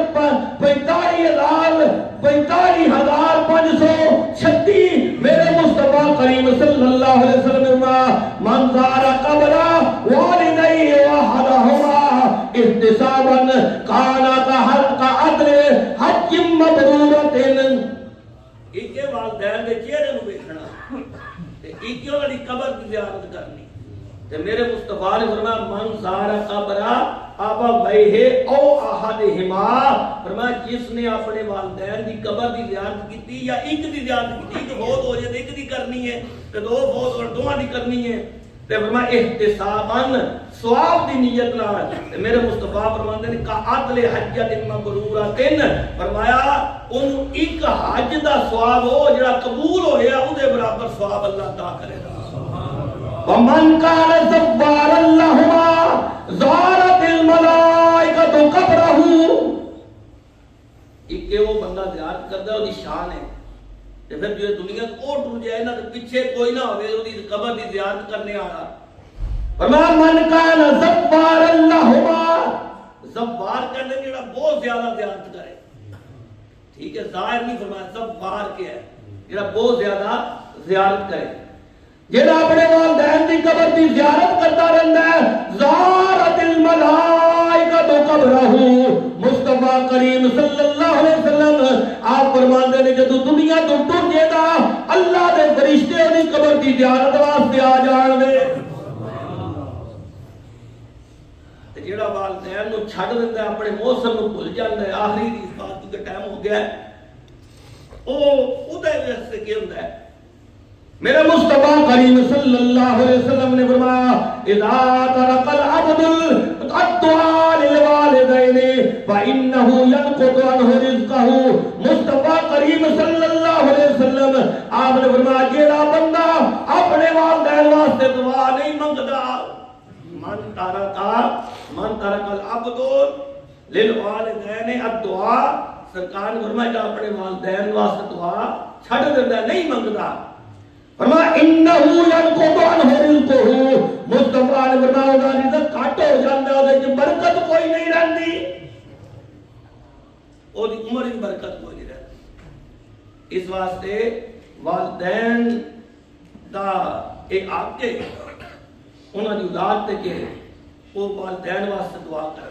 45,536، میرے مصطفیٰ کریم صلی اللہ علیہ وسلم من زار قبر والدیہ وحدہما احتسابا کان کعدل حج مبرورۃ۔ ایک والدین دے چہرے نو ویکھنا، ایک انہاں دی قبر دی زیارت کرنی، تے میرے مصطفیٰ نے فرمایا من زار قبر ابویہ او احدہما، فرمایا جس نے اپنے والدین دی قبر دی زیارت کیتی یا ایک دی زیارت کیتی، ایک فوت ہو جائے تے ایک دی کرنی ہے تے دو فوت ہو دوواں دی کرنی ہے، تے فرمایا احتساباً ثواب دی نیت نال، تے میرے مصطفیٰ فرماندے نے کعدل حجۃ مبرورۃ، فرمایا انہوں ایک حج دا ثواب ہو جڑا قبول ہویا او دے برابر ثواب اللہ عطا کرے گا۔ ومن کان زوارا لہما زارت الملائکۃ قبرہ، ایک وہ بندہ زیارت کردا ہے، او دی شان ہے، تے پھر جو دنیا کو ٹر جائے نا تے پیچھے کوئی نہ ہوے او دی قبر دی زیارت کرنے والا۔ فرمایا من کان زوارا لہما، زوار کہندے جڑا بہت زیادہ زیارت کرے، ٹھیک ہے، ظاہر نہیں فرمایا زوار کیا ہے، جڑا بہت زیادہ زیارت کرے، جڑا اپنے والدین دی قبر دی زیارت کرتا رہندا ہے، زارت الملائکۃ قبرہ۔ مصطفیٰ کریم صلی اللہ علیہ وسلم آپ فرماندے نے جدوں دنیا تو ٹر جائے گا اللہ دے فرشتے دی قبر دی زیارت واسطے آ جان گے، تے جڑا والدین نو چھڈ دیندا ہے، اپنے موسم نو بھول جاندا ہے، آخری دی اس بات کا ٹائم ہو گیا ہے، او دے واسطے کی ہوندا ہے۔ میرے مصطفیٰ کریم صلی اللہ علیہ وسلم نے فرمایا اذا ترک العبد الدعاء للوالدین فَإِنَّهُ يَنْقُطُ عَنْهُ رِزْقَهُ. مصطفیٰ کریم صلی اللہ علیہ وسلم آپ نے فرمایا جیڑا بندہ اپنے والدین واسطے دعا نہیں منگدا، من ترک العبد للوالدین الدعاء، سرکار نے فرمایا جو اپنے والدین واسطے دعا چھڑ دیتا نہیں منگدا، فرمایا انہو ینقض عنہ رزقہ، مصطفیٰ نے فرمایا وہ رزق کٹ ہو جاتا ہے، وہ برکت کوئی نہیں رہتی، وہ عمر کی برکت کوئی نہیں رہتی۔ اس واسطے والدین دا ایک آپ کے انہوں نے اولاد تے کہ وہ والدین واسطے دعا کر۔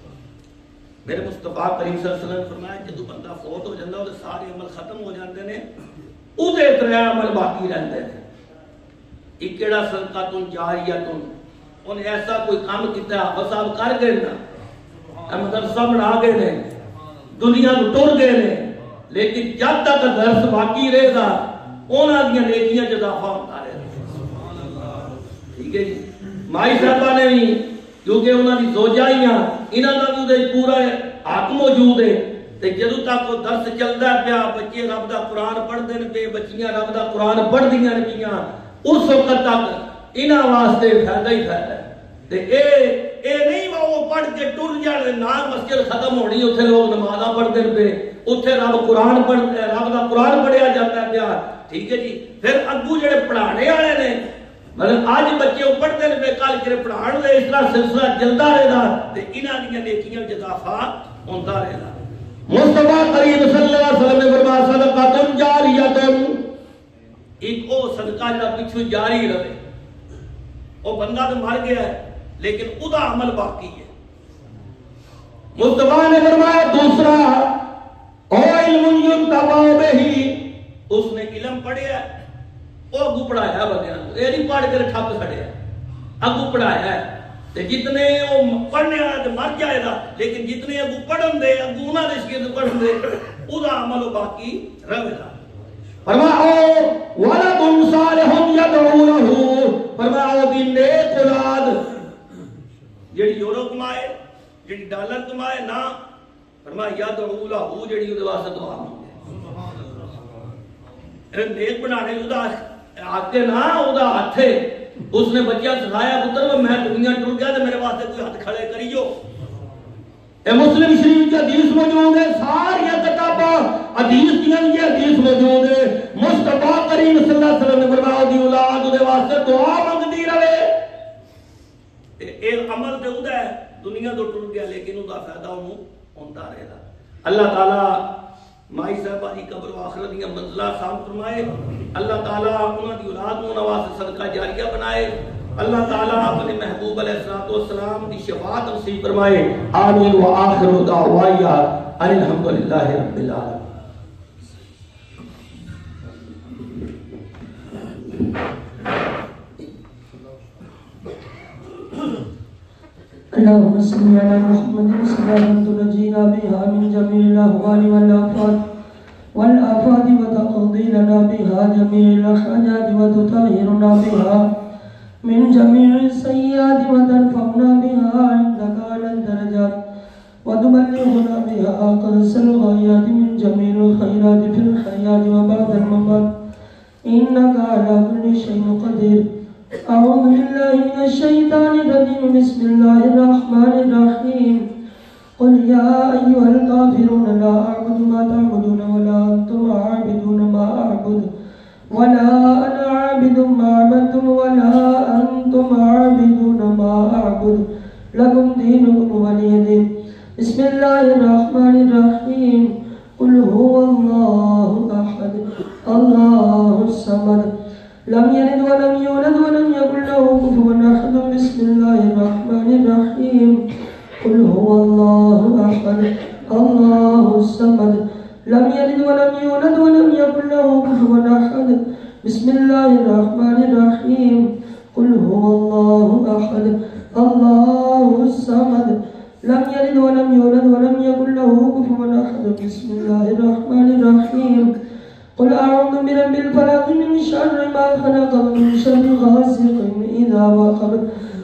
میرے مصطفیٰ کریم صلی اللہ علیہ وسلم نے فرمایا جدو بندہ فوت ہو جاتا ہے سارے عمل ختم ہو جاتے ہیں، اودے ترے عمل باقی رہتے ہیں۔ ایک کیڑا صدقہ جاریہ انہیں ایسا کوئی کام کیتا ہے حافظ صاحب کر گئے نا، مدرسہ بنا گئے نے، دنیا کو ٹر گئے نے، لیکن جب تک درس باقی رہے گا انہاں دیاں نیکیاں اضافہ ہوتا رہے گا۔ ٹھیک ہے جی، مائی صاحبہ نے بھی کیونکہ انہاں دی زوجائیاں انہاں دا بھی پورا حق موجود ہے، تے جدوں تک وہ درس چلدا پیا بچے رب دا قرآن پڑھدے نے پے، بچیاں رب دا قرآن پڑھدیاں نے پیاں، اس وقت تک انہاں واسطے فائدہ ہی فائدہ ہے۔ تے اے نہیں وہ پڑھ کے ٹر جانے نہ مسجد ختم ہونی اوتھے لوگ نمازاں پڑھدے نے پے، اوتھے رب دا قرآن پڑھیا جاتا ہے پیا۔ ٹھیک ہے جی، پھر اگوں جڑے پڑھانے والے نے مطلب آج بچے وہ پڑھتے ہیں پہ کل کرے پڑھان دے، اس طرح سلسلہ چلتا رہے گا تے انہاں دیاں نیکیاں وچ اضافہ ہوندا رہے گا۔ مصطفیٰ کریم صلی اللہ علیہ وسلم نے فرمایا صدقۃ جاریہ، ایک او صدقہ جڑا پیچھے جاری رہے، او بندہ تو مر گیا ہے لیکن او دا عمل باقی ہے۔ مصطفیٰ نے فرمایا دوسرا او علم ينتفع به، اس نے علم پڑھیا ہے، وہ اگو پڑھایا بندیاں کو، یہ نہیں پڑھ کر ٹھپ کھڑیا، اگو پڑھایا ہے، تے جتنے وہ پڑھنے والا تے مر جائے گا، لیکن جتنے اگو پڑھن دے اگو انہاں دے شاگرد پڑھن دے او دا عمل باقی رہے گا۔ فرمایا ولد صالح يدعو له، فرمایا دی نیک اولاد جڑی یورو کمائے، جڑی ڈالر کمائے نہ، فرمایا یدعو له جڑی اودے واسطے دعا مانگے، نیک بنانے دا آتے نہ او دا ہاتھ ہے، اس نے بچیاں سکھایا پتر میں دنیا ٹر گیا تو میرے واسطے کوئی ہاتھ کھڑے کریو۔ اے مسلم شریف کی حدیث موجود ہے، ساری کتاباں حدیث کی حدیث موجود ہے، مصطفیٰ کریم صلی اللہ علیہ وسلم نے فرمایا دی اولاد دے واسطے دعا مانگدی رہے۔ اے عمل تے ہوتا ہے دنیا تو ٹر گیا لیکن او دا فائدہ انہوں ہوندا رہے گا۔ اللہ تعالی مائی صاحبہ دی قبر و آخرت دی منزلہ سام فرمائے، اللہ تعالیٰ انہوں دی اولاد کو نواز صدقہ جاریہ بنائے، اللہ تعالیٰ اپنے محبوب علیہ السلام دی شفاعت نصیب فرمائے۔ آمین و آخر دعوایا ان الحمدللہ رب العالمین۔ اللهم صل على محمد صلاة تنجينا بها من جميع الأهوال والآفات وتقضي لنا بها جميع الحاجات وتطهرنا بها من جميع السيئات وترفعنا بها عندك على الدرجات وتبلغنا بها أقصى الغايات من جميع الخيرات في الحياة وبعد الممات إنك على كل شيء قدير. أعوذ بالله من الشيطان الرجيم. بسم الله الرحمن الرحيم. قل يا أيها الكافرون لا أعبد ما تعبدون ولا أنتم عابدون ما أعبد ولا أنا عابد ما عبدتم ولا أنتم عابدون ما أعبد لكم دينكم ولي دين. بسم الله الرحمن الرحيم. قل هو الله أحد الله الصمد لم يلد ولم يولد ولم يكن له كفوا أحد. بسم الله الرحمن الرحيم. قل هو الله أحد الله الصمد لم يلد ولم يولد ولم يكن له كفوا أحد. بسم الله الرحمن الرحيم. قل هو الله أحد الله الصمد لم يلد ولم يولد ولم يكن له كفوا أحد. بسم الله الرحمن الرحيم. قل أعوذ برب الفلق من شر ما خلق ومن شر غاسق إذا وقب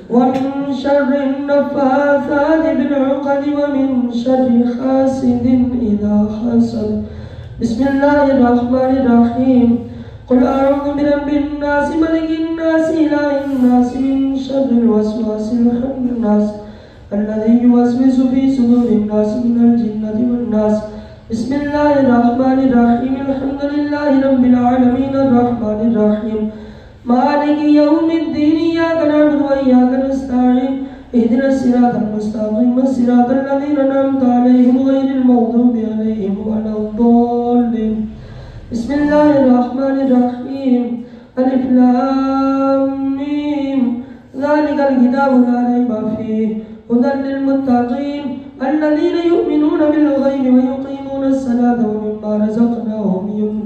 ومن شر النفاثات في العقد ومن شر حاسد إذا حسد. بسم الله الرحمن الرحيم. قل أعوذ برب الناس ملك الناس إله الناس من شر الوسواس الخناس الذي يوسوس في صدور الناس من الجنة والناس. بسم الله الرحمن الرحيم. الحمد لله رب العالمين الرحمن الرحيم مالك يوم الدين. إياك نعبد وإياك نستعين. اهدنا الصراط المستقيم صراط الذين أنعمت عليهم غير المغضوب عليهم ولا الضالين. بسم الله الرحمن الرحيم. ألف لام ميم. ذلك الكتاب لا ريب فيه هدى للمتقين الذين يؤمنون بالغيب ويقيمون الصلاة ومما رزقناهم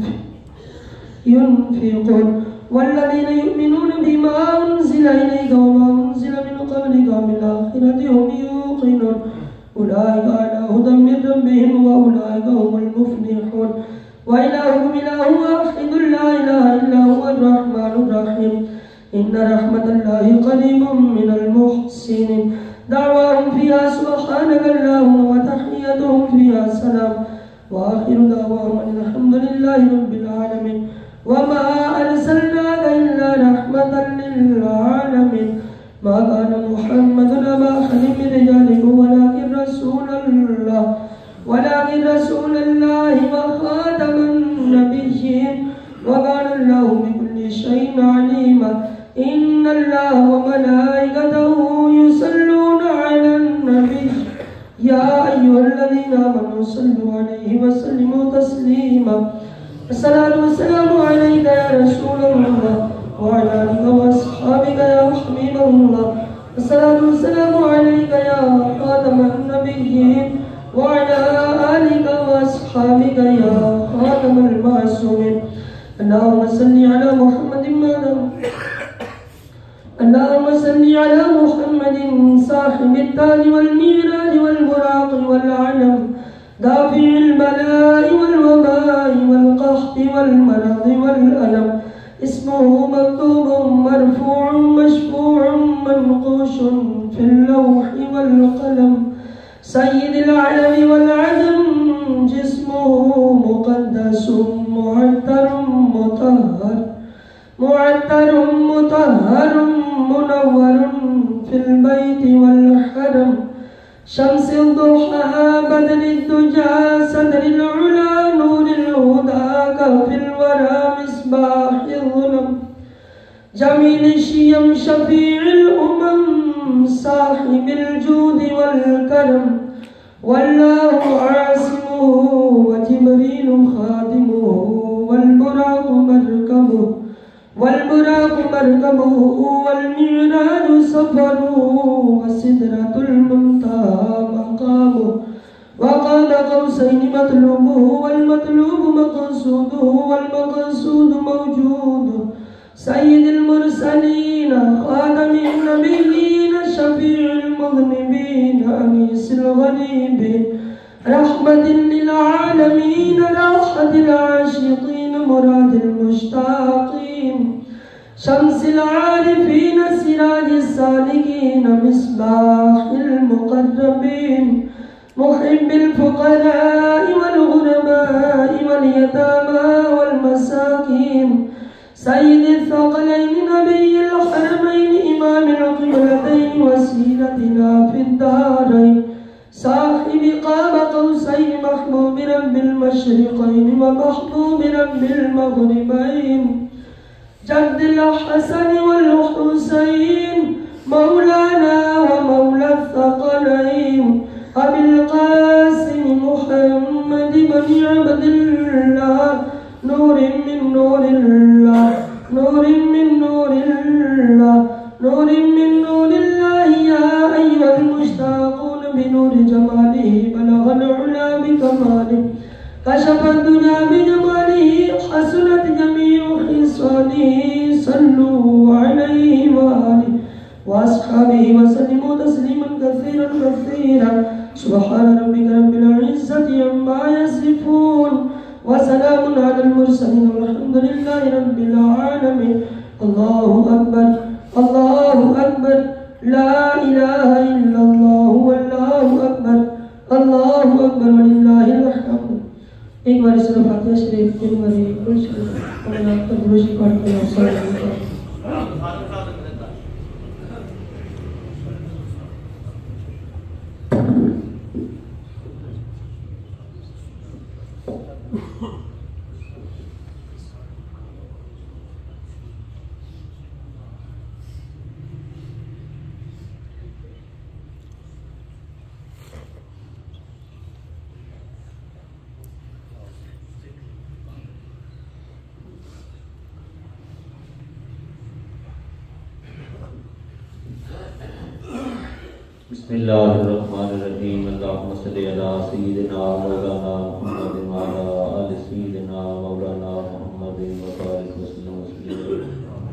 ينفقون والذين يؤمنون بما أنزل إليك وما أنزل من قبلك وبالآخرة هم يوقنون أولئك على هدى من ربهم وأولئك هم المفلحون. وإلهكم إله واحد لا إله إلا هو الرحمن الرحيم. إن رحمة الله قريب من المحسنين. دعواهم فيها سبحانك اللهم وتحيتهم فيها سلام وآخر دعواهم أن الحمد لله رب العالمين. وما أرسلناك إلا رحمة للعالمين. ما كان محمد أبا أحد من رجالكم ولكن رسول الله وخاتم النبيين وكان الله بكل شيء عليما. إن الله وملائكته يصلون على النبي يا أيها الذين آمنوا صلوا عليه وسلموا تسليما. الصلاة والسلام عليك يا رسول الله وعلى آلك وأصحابك يا حبيب الله. الصلاة والسلام عليك يا خاتم النبيين وعلى آلك وأصحابك يا خاتم المعصومين. اللهم صل على محمد صاحب التاج والميراج والبراق والعلم دافع البلاء والوباء والقحط والمرض والألم. اسمه مكتوب مرفوع مشفوع منقوش في اللوح والقلم. سيد العالم والعدم جسمه مقدس معطر مطهر منور في البيت والحرم. شمس الضحى بدر الدجى صدر العلا نور الهدى كهف الورى مصباح الظلم. جميل الشيم شفيع الأمم صاحب الجود والكرم. والله عاصمه وجبريل خادمه والبراق مركبه والمعراج سفره والسدرة المنتهى مقامه. وقال قوسين مطلوبه والمطلوب مقصوده والمقصود موجوده. سيد المرسلين خاتم النبيين شفيع المذنبين أنيس الغريبين رحمة للعالمين راحة العاشقين مراد المشتاقين. شمس العارفين سراج السالكين مصباح المقربين محب الفقراء والغرباء واليتامى والمساكين. سيد الثقلين نبي الحرمين إمام القبلتين وسيلتنا في الدارين. صاحب قاب قوسين محبوب رب المشرقين ومحبوب رب المغربين. جد الحسن والحسين مولانا ومولى الثقلين. أبي القاسم محمد بن عبد الله نور من نور الله نور من نور الله نور من نور الله. يا أيها المشتاقون بنور جماله بلغ العلا بكماله كشف الدنيا بجماله حسنت جميع خصاله. صلوا عليه وآله وأصحابه وسلموا تسليما كثيرا كثيرا. سبحان ربك رب العزة عما يصفون وسلام على المرسلين والحمد لله رب العالمين. الله أكبر الله أكبر لا الہ الا اللہ واللہ اکبر اللہ اکبر وللہ الحمد. ایک بار سورہ فاتحہ شریف کے بارے کل شریف اور آپ کا دروشی پڑھ کے السلام علیکم. بسم اللہ الرحمن الرحیم. اللہم صلی علی سیدنا مولانا محمد وعلی آل سیدنا مولانا محمد وبارک وسلم.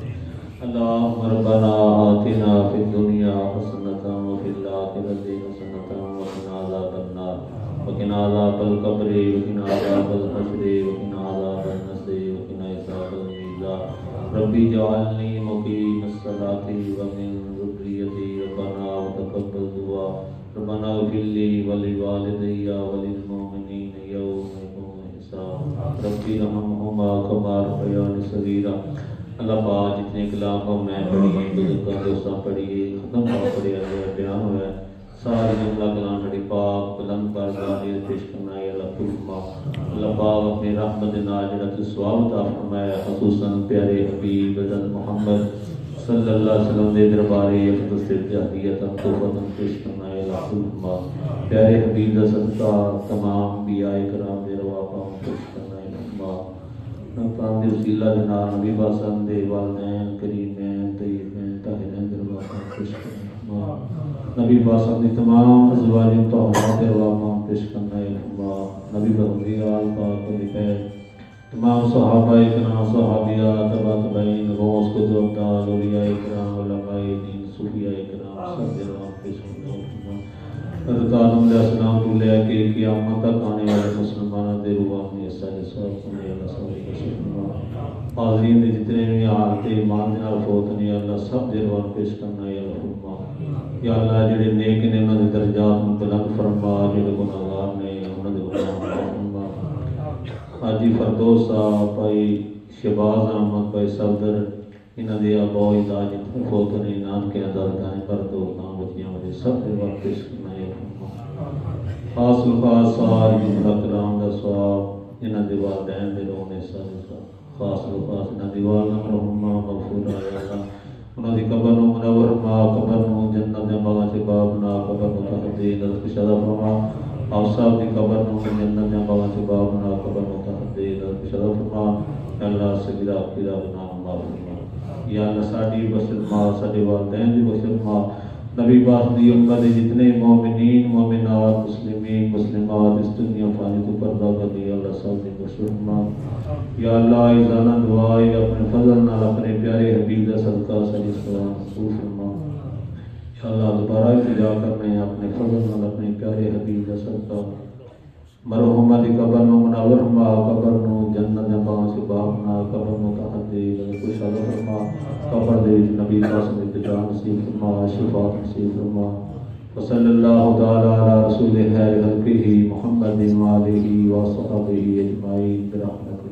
اللہم ربنا آتنا فی الدنیا حسنۃ وفی الآخرۃ حسنۃ وقنا عذاب النار وقنا عذاب القبر وقنا عذاب الحشر وقنا عذاب النار وقنا عذاب المیزان. ربی اجعلنی مقیم الصلاۃ ومن ذریتی ربنا وتقبل دعا. ربنا اغفر لي ولوالدي وللمؤمنين يوم يقوم الحساب. ربي ارحمهما كما ربياني صغيرا. اللہ پاک جتنے کلام کو میں پڑھی بزرگاں دوستاں پڑھی ختم ہوا پڑھی بیان ہوا ہے ساری جملہ کلام بڑی پاک بلند پر داخل پیش کرنا ہے. اللہ فرما اللہ پاک اپنی رحمت نال جڑا تو ثواب عطا فرمایا خصوصاً پیارے حبیب حضرت محمد صلی اللہ علیہ وسلم دے دربارے اقدس سے جہدیت توفت پیش کرنا ہے. اللہ فرما پیارے حبیب دا صدقہ تمام انبیاء کرام دے روا پاک پیش کرنا ہے. اللہ پاک دے وسیلہ دے نال نبی باسم دے والدین کریمین طیبین طاہرین دے روا پاک پیش کرنا ہے. نبی باسم دی تمام ازواج طاہرات دے روا پاک پیش کرنا ہے. نبی بہدی آل پاک دے پیر تمام صحابہ اکرام صحابیات تبا تبعین غوث کتب دال اولیاء اکرام علماء دین صوفیاء اکرام سب جرام پیش کرنا ہے. حضرت آدم علیہ السلام تو لے کے قیامت تک آنے والے مسلمانوں دے روحانی حصہ سب سنے اللہ صلی اللہ علیہ حاضرین دے جتنے بھی حالت ایمان دے نال فوت نے اللہ سب جروان پیش کرنا ہے. اللہ فرما یا اللہ جڑے نیک نے انہاں دے درجات نوں بلند فرما جڑے گناہگار نے انہاں دے گناہ معاف فرما. حاجی فردوس صاحب بھائی شہباز احمد بھائی صفدر انہاں دے آبا و اجداد جتنے فوت نے نام کے دادگاہیں پر دو نام بچیاں والے سب جروان پیش کرنا ہے. خاص الخاص ساری جملہ کلام دا ثواب انہاں دے والدین دے رونے سارے خاص الخاص انہاں دی والدہ مرحومہ مغفور اللہ انہاں دی قبر نوں منور فرما قبر نوں جنت دے باغاں چ باب بنا قبر نوں تحدید ارشاد فرما. آپ صاحب دی قبر نوں جنت دے باغاں چ باب بنا قبر نوں تحدید ارشاد فرما. اللہ سجدہ پیرا بنا معاف فرما. یا اللہ ساڈی بخشش فرما ساڈے والدین دی بخشش فرما. نبی پاک دی امت دے جتنے مومنین مومنات مسلمین مسلمات اس دنیا فانی تو پردہ کر دیا اللہ سب دی بخشش فرما. یا اللہ اذانہ دعائے اپنے فضل نال اپنے پیارے حبیب دا صدقہ ساری سلام قبول فرما. یا اللہ دوبارہ التجا کرنے اپنے فضل نال اپنے پیارے حبیب دا صدقہ مرحومہ دی قبر نوں منور فرما قبر نوں جنت دے باغاں سے باب بنا قبر نوں تحدید خوشحال فرما. قبر دے نبی قاسم التجا نصیب فرما شفاعت نصیب فرما. وصلی اللہ تعالی علی رسول خیر خلقہ محمد و آلہ و صحبہ اجمعین برحمتہ